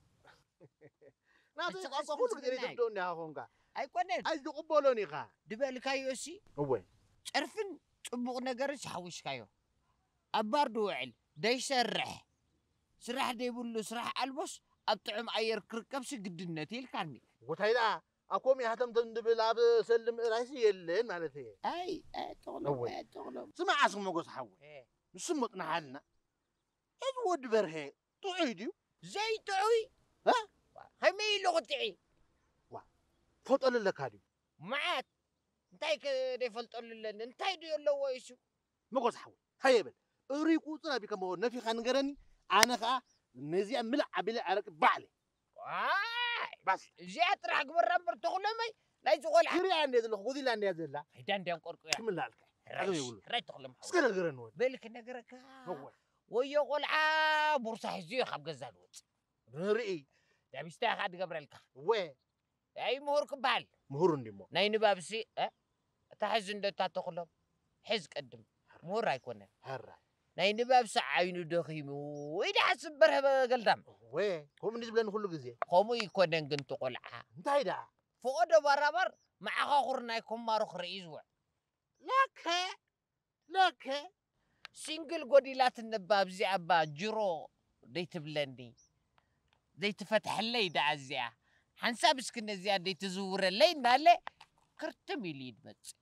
ناطي أقول لك إذا تبدوني هاخونك أي كونين أي تقبلوني خا دبالك هايوسي هو عرفن طبق نجارش حوش كايو أبارد وعل ده يسرح سرح ده يقول له سرح ألبس أبطعم عير كركبس قد النتيل كاني وتهيدا أقوم يهتم تندبل أب سلم راسي اللين مالتي أي أي تغلب أي تغلب سمع اسم مقص حوي إيه نسمطنا حالنا إذ ود برهي تعيدي زي تعوي ها خمي لغة تعي فطل لك هذه معات انتاي كده فلطل لن انتاي دي يلو ويسو مقص حوي هيبل أريكو ترى بكمو نفي خانقرني أنا خا نزيع ملع بلا عرق بعلي واي بس جات راح قبل ربر تغلمي لا يزغل كيري عندي ذل خذي لعندي هذا لا هيدان ديان قرقو كم لا لك ريش ريش تغلم سكر القرن وين بالك نقرك هو ويقول عا بورصة حزيو خب جزالوت رئي ده بيستاخد قبل الك وين أي مهور كبال مهور ندمو ناي نبابسي أه تحز إن تاتقلب حز قدم مهور رايكونه هرا ناي نبابس عينو دخيمو وإذا حسب برها قلدم وي هم بالنسبة لنا كله جزية قومو يكون قنت قلعها انت هيدا فوق برابر مع خاخرنا يكون ماروخ رئيسوا لك لك سينجل قديلات النباب زي أبا جرو ديت بلندي ديت فتح اللي دا زيا حنسابس كنا زيا ديت زور اللي نالي كرتمي ليد بس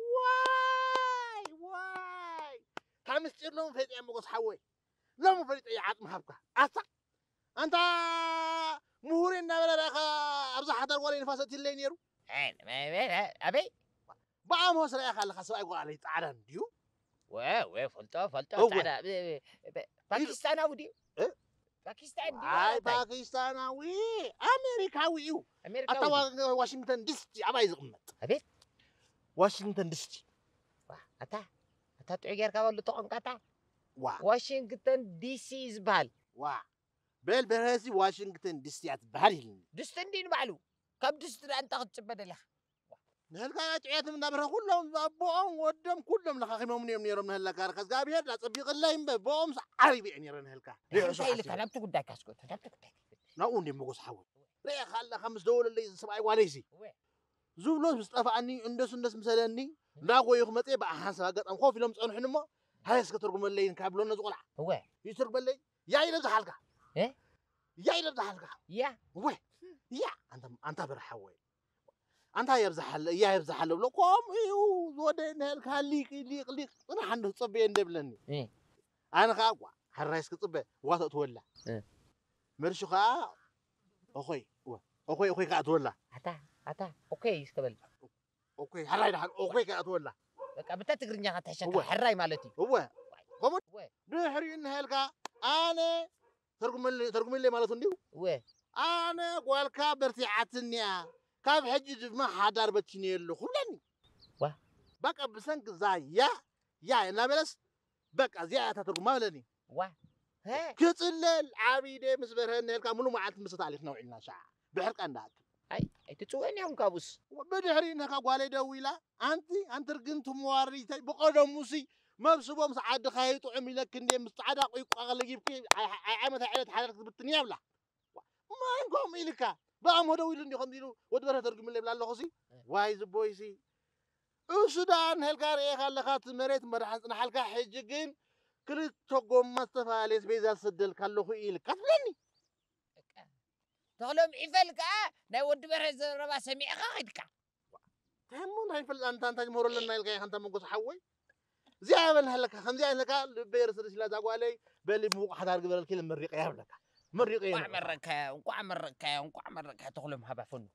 واي واي تامستير لهم فيت يا مقص حوي لهم فيت يا عظم هبكا أصلا أنت مهورين نبلا رخا أرزح حدر ولا نفاسة اللي نيرو أنا ما أبي بقى ما هو سريع خلي خسوا يقول عليه تعالى ديو واه واه فلتو فلتو هو. تعالى باكستان أودي إيه؟ باكستان دي هاي باكستاناوي أمريكاوي أمريكا أتوا واشنطن ديستي أباي زغمت أبي واشنطن ديستي أتا أتا تعير كابل تقن كتا وا واشنطن دي سي زبال وا بيل برهسي واشنطن ديستي أتبهري دستن دين معلو كم دستن أنت قد لها نهلكا تعيات من دبره كلهم بوهم ودم كلهم لخا خيمهم من يمنيرهم نهلكا ركز قابير لا تصبيق الله ينبه بوهم عربي يعني نهلكا أنت اللي كلامتك قدك أسكت كلامتك قدك نقول مقص حول ريا خلا خمس دول اللي سبعي واليسي زوبلوس مصطفى عني اندس اندس مسلني لا غوي خمطي بقى حسب قطم خوف لهم صنح نما هاي اسكترغم اللي كابلون زقلع هو يسرق باللي يا يلبس حلقه ايه يا يلبس حلقه يا وي يا انت انت برحوي انت يبزح يا يبزح له قوم ايو ودين هلك ليق ليق ليق انا عنده صبي اندبلني ايه انا خاقوا حرايس كصبي واسط ولا ايه مرشو خا اخوي اخوي اخوي كا تولى أتا أتا أوكي استقبل اوكي حراي ده اخوي كا تولى بقى بتتقرنيا تحشك هو. حراي مالتي هو قوم هو دحري ان هلك انا ترجم اللي ترجم اللي مالته نديو هو انا قالكا برتيعتنيا كاب حجج ما حدار بتشني له خلني واه. بقى بسنك زي يا يا نابلس بقى زي تترجم مالني وا ها كتلل عبيده مسبرهن هلك ملو معات مسط عليك نوعنا شع بحرق عندك أي تسوين يوم كابوس بدحري انك قالي دويلا انت انت رجنت مواريتي بقدم موسي مبسوبه مسعد خايطو عملك اندي مستعدق يقال يجيبك عامه عيله حضرتك بالدنيا ولا ما ينقوم إلك بقى ما دويل إني خنديلو ودبره ترجم اللي بلا لغسي وايز بويسي السودان هالكاري خلقات مريت مرحن نحلك حججين كل تقوم مستفاليس بيزا سدل كله إلك كفلني تقولهم عفلك آه نا ودبره زربا سميع خايدك تهمون هاي فل أنت أنت مور لنا الجاي أنت مقص حوي زي عمل هلك خمسة هلك بيرس رسالة تقولي بلي مو حدا قبل الكلمة مريق يا هلك مريق يا وعمل ركا وعمل ركا وعمل ركا تقولهم هبا فنو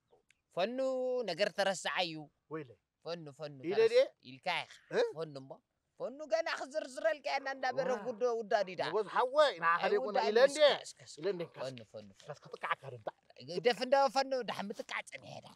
فنو نقر ترس عيو ويلي فنو فنو إيه ده الكايخ إيه؟ فنو ما فنو كان أخزر زر الكائن أنا برغود ودادي دا مقص حوي ناخذ يكون إلندي إلندي فنو فنو بس كتك عكرم دفن ده فنو ده حمتك عتني هذا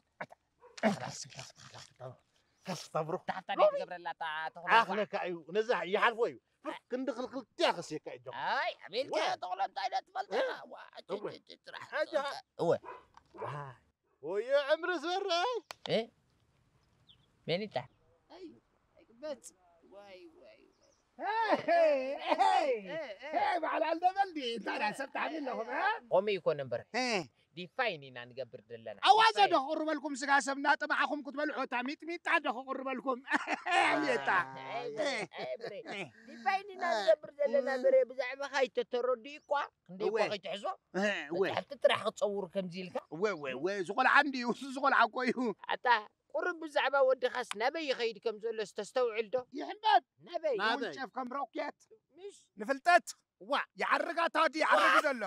كستبرو تحت عليك قبل لا تقول أخلك أيو نزح يحرفوي كن دخل كل تاخس يا كايجو أي عميل كده تقول أنت إذا تفلتها حاجة هو ويا عمر سبرة إيه مين أنت؟ أيوة بس واي واي هاي هاي هاي مع الألدبلدي أنت أنا حسبت عامل لهم ها قومي يكون نمبر هاي دي فايني نقبر دلنا أوازا دخور بالكم سجا سبنا تبعكم كنت بلعوتا ميت ميت دخور بالكم ميتا دي فايني نقبر دلنا بري بزعما خاي تتردي كوا دي كوا خاي تحزو وي حتى تروح تصور كم زيلك وي وي وي زغل عندي وزغل عكويو حتى قرب بزعما ودي خاص نبي خيد كم زول تستوعل ده يا حماد نبي نبي شاف كم روكيات مش نفلتت وا يعرقات هادي يعرقوا دلو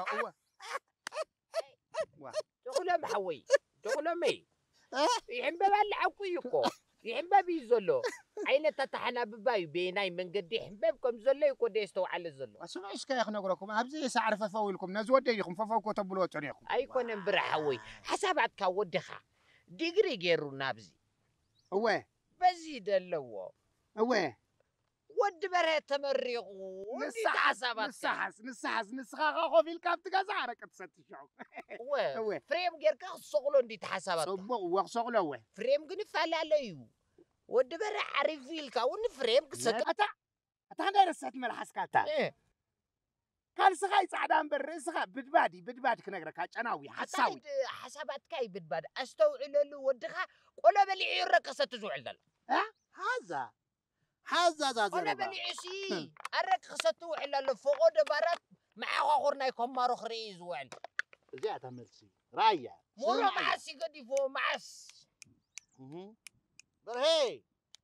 تقول محوي تقول مي يحب بالعقويكو يحب بيزلو عين تتحنا بباي بيناي من قد يحبكم زلو يكون يستو على الزلو اسمع ايش كاي نقولكم ابزي سعرف فويلكم نزود يكم ففوكو تبلو تريكم ايكون امبرحوي حسابات كودخا ديغري غيرو نابزي هو بزيد اللو هو ود بره تمريقو نسحس نسحس نسحس نسخا خوفيل كاب تغزا عرك تستشعو و فريم غيركا صقلو اندي تحسابات صبغ وصقلو و فريم غني فالاليو ود بره عرفيلكا ون فريم كسك اتا اتا دايرسات ملحسكاتا ايه كان سخاي صعدان برسخا بدبادي بدباد كنغركا ጨናዊ حساوي حسابات كاي بدباد استوعللو ودخا قولا بلعي رقصت زوعلل ها هذا هذا ذا قولا بلعي سي الرقصت زوعلل فوق دبارات مع خورنا يكمارو خري زوعل زي تملسي رايا مورو معسي قدي فو معس برهي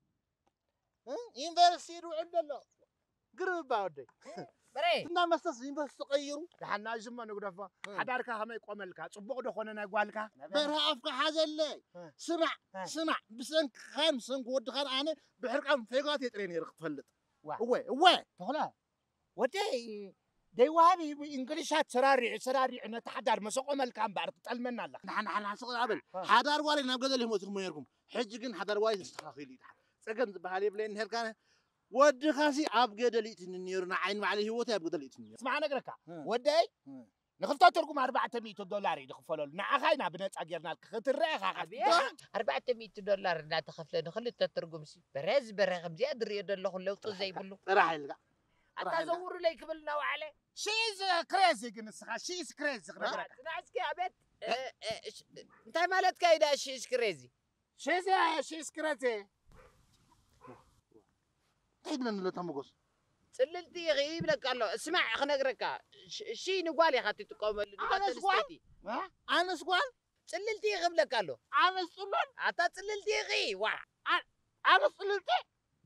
ينفرسي روعلل قرب باودي بري እና መስተስ ዩኒቨርሲቲ ተቀይሩ ለሐና ዝማ ንግደፋ ሓዳርካ ከመይ ቆመልካ ጽቡቕ ደኾነ ናይ ጓልካ በረሃፍካ ሓዘለ ስማዕ ስማዕ ብሰንክ ካን ሰንክ ወድኻን ኣነ ብሕርቃም ፈጋት የጥሬ ነይር ክትፈልጥ እወ እወ ተኸላ ወደይ ደይ ዋሃቢ እንግሊሻት ሰራሪዕ ሰራሪዕ ነቲ ሓዳር መሰቆመልካ እምበር ትጠልመና ኣለካ ንሓና ሓና ሰቆጣብል ሓዳር ጓለይ ናብ ገዘል ይሞትኩም ነይርኩም ሕጂ ግን ሓዳር ጓለይ ተስተኻኺሉ ይድሓ ፀገም ዝበሃል የብለይ ንሄርካ ودي خاسي أبغى دليت النيرنا عين وعليه هو تبغى دليت النير اسمع أنا قركا ودي نخلط تركم أربعة مية دولار يدخلوا لنا أخينا بنت أجرنا خطر رأخ أخي أربعة مية دولار لا تخفل نخلي تترجم سي برز برغم زياد ريد الله خلوا طزي بلو راح يلقى أتزور لك بالله وعليه شيز كريزي كنسخة شيز كريزي قركا ناس كي أبد أنت مالت كايدا شيز كريزي شيز شيز كريزي عيدنا اللي تمقص سللتي غيب لك الله اسمع خلينا نقرك شي نقول يا خاتي تقوم انا سؤال ها انا سؤال سللتي غيب لك الله انا سؤال عطا سللتي غي وا انا سللتي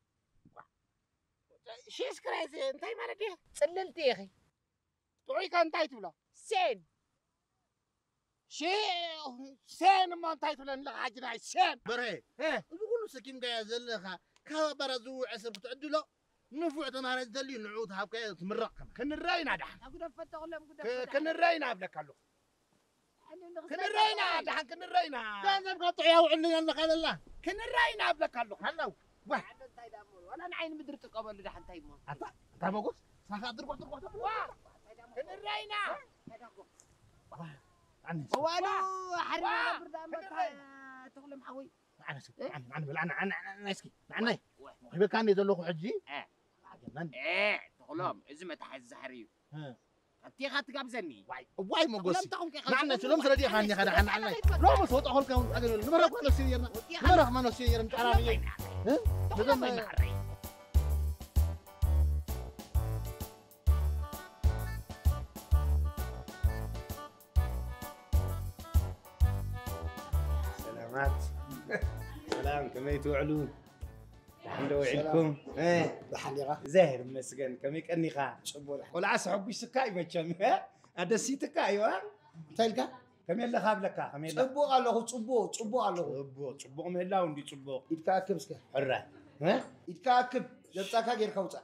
شي سكريزي انت مالتي سللتي غي طوي كان تايتولا سين شي سين ما تايتولا لا حاجه سين بري ايه بيقولوا سكين جاي زلخه كبرزو عسر بتعدلو نفوع تمارا دلي نعود هاكا تمرق كن الراينا دحن اقول فتح ولا اقول كن الراينا بلك له كن الراينا دحن كن الراينا لازم قطعيا وعندنا لك هذا الله كن الراينا بلك له هلو واحد انت دامور ولا انا عين مدري تقبل دحن تايمو اتا تا بقول ساخا ضرب ضرب ضرب كن الراينا هو انا حرمنا بردامك تغلم حوي أنا سك أنا أنا أنا أنا أنا اسكي معني هبه كان يدلوخ حجي إيه عجبني إيه تغلم إذا ما تحز حريو أنتي خاتك أبزني واي واي مو قصي معنا شو لم سردي خاني خد عن عن لو بس وطأ هول كون أقول نمرة ما نسيرنا نمرة ما نسيرنا مش عارفين ها تغلم ما يحري سلامات سلام كمي توعلون الحمد وعدكم ايه بحليقة زاهر مسكن كمي كأني خا والعس حبي سكاي بتشم ها أدسيتك أيوة تلقى كمي اللي خاب لك كمي اللي صبوا الله صبوا صبوا الله صبوا صبوا مهلا وندي صبوا يتكاكب سكا حرة ها يتكاكب جبتك غير كوتا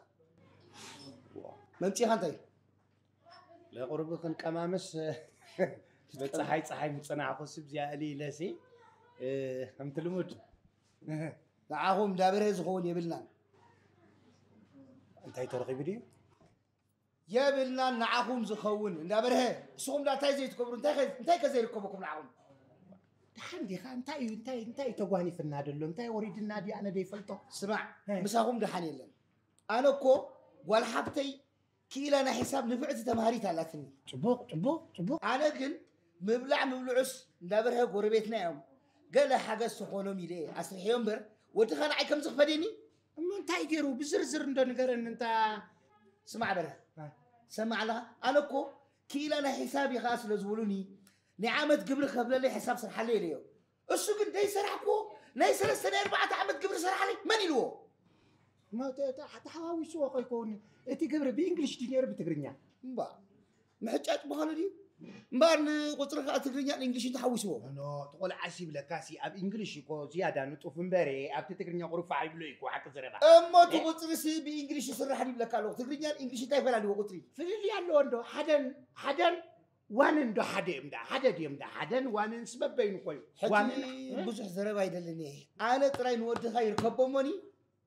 ممتي خانتي لا قربكن كمامس بتصحي تصحي متصنع خصب زي قليلة سي هم تلمود نعاهم دابره زخون يبلنا انت هي ترغي بدي يبلنا نعاهم زخون دابره سوم لا تاي زي تكبر انت انت كزي ركبكم نعاهم دحندي خا انت انت انت تغاني في النادي لو انت وريد النادي انا دي فلطو سمع مساهم دحان يلن انا كو والحبتي كيلنا حساب نفعت تمهاريت علاتني طبوق طبوق طبوق انا كن مبلع مبلعس دابره قربيتنا يوم قال حاجه سخونهم يلي اسرحيهم بر ودخان عي كم زخفديني اما انت يجرو بزرزر اندو نغرن انت سمع بره سمع لها انا كو كيلنا حسابي خاص لزولوني نعمت قبل قبل لي حساب صرح لي اليوم السوق داي سرحكو ناي ثلاث سنين اربعه عمت قبل صرح لي من يلو ما تحاوي سوق يكون انت قبل بانجلش دينير بتغرينيا با محجات بخالدي مبارن قطرك تغرينيا انجلش تحوسوا نو تقول عسيب لكاسي اب انجلش يكو زياده نطوف مبري اب تغرينيا قرفا يبلو يكو حق زربا اما تقطر سي بانجلش صرح لي بلا قالو تغرينيا انجلش تايفلا لي قطري فلي يالو اندو حدن حدن وان دو حدا يمدا حدا يمدا حدن وان سبب بين كوي وان بزح زربا يدلني انا تراي نود خير كبموني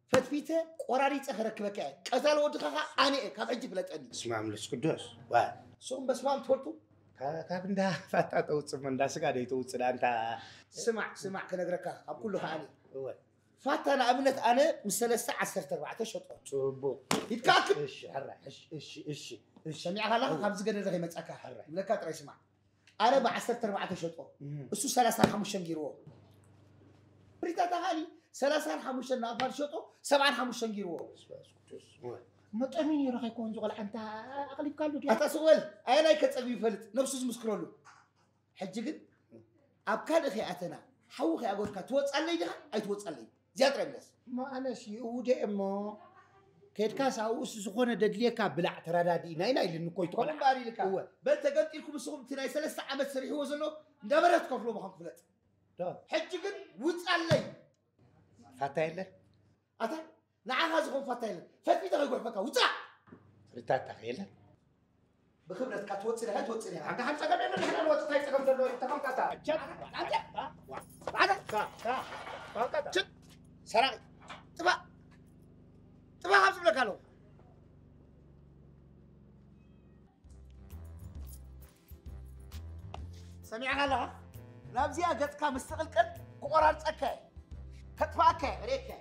فتفيته قراري تخرك بك قتل ودخا أنا كاب عندي فلتني اسمع من القدوس وا سوم بس ما تفرطوا كاب ندا فاتا توص من دا سغا دي توص انت سمع سمع كنغرك اب كله خاني هو فاتنا ابنت انا مسلسة عشرة أربعة شطو صبو يتكاكب ايش حرا ايش ايش ايش ايش سمع هلا خمس قد رغي مصكا حرا لك ترى اسمع انا ب عشرة أربعة شطو اسو ثلاثة خمسة جيرو بريتا تهاني ثلاثة خمسة نافر شطو سبعة خمسة جيرو مطعمين يروح يكون زغل أنت أغلب قالوا دي أتا سؤال أنا كتصبي فلت نفسه مسكرولو حجي قد أبكار أخي أتنا حو أخي أقول كتوص علي ده أي توص علي زيادة بس ما أنا شيء ودي أمه كيد كاس أو سخونة دليك بلع ترادي ناينا اللي نكوي كم باري لك هو بل تقلت لكم السخون تناي ثلاث عامات سريح وزنه دبرت كفلو بخم فلت حجي قد وص علي فاتايله أتا نعها زخون فتايل فتبي تغير بكا وطع ريتا تخيله بخبرة كتوصل لها توصل لها عندها حمسة قبل إنه نحن الوقت تاي تقوم تلو تقوم كاتا جد عندك بعد كا كا كا كاتا جد سرعي تبا تبا خمسة بلا كالو سمعها لها لابزي أجت كا مستقل كن قرار تأكل كتفاكه ريكه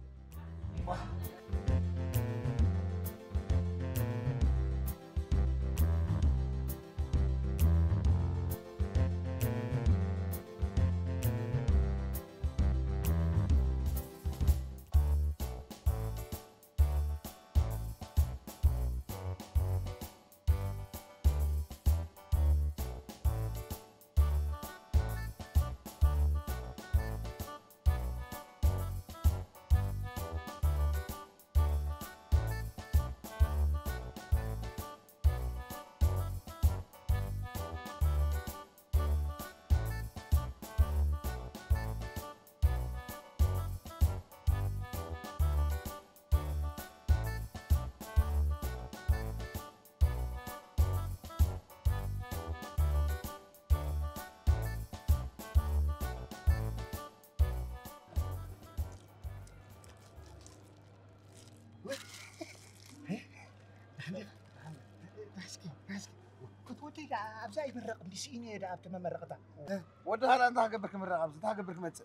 ماسكين ماسكين كنت ودي أبزاي من رقم نسيني إذا أبت ما مرقتها ودها هلا أنت هقبرك من الرقم أنت هقبرك متى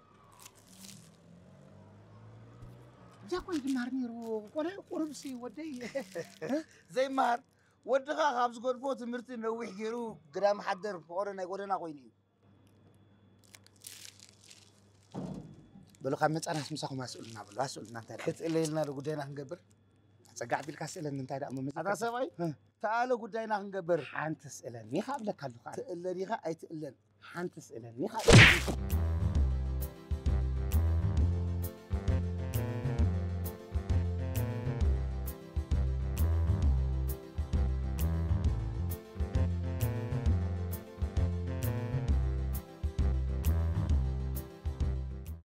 زاكو يدمرني رو ولا قربسي ودي زي مار ودها خابز قربوت مرتي نوح جيرو قدام حدر فورنا يقولنا قويني بلو خمس أنا مسخو مسؤولنا بلو مسؤولنا أنت كتقليلنا لقدينا هنقبر سقع بالكاسئلة أنت هذا أمم هذا سوي تعالوا قدينا هنقبر حان تسألني خاب لك هذا تقلني خا أي تقلن حان تسألني خاب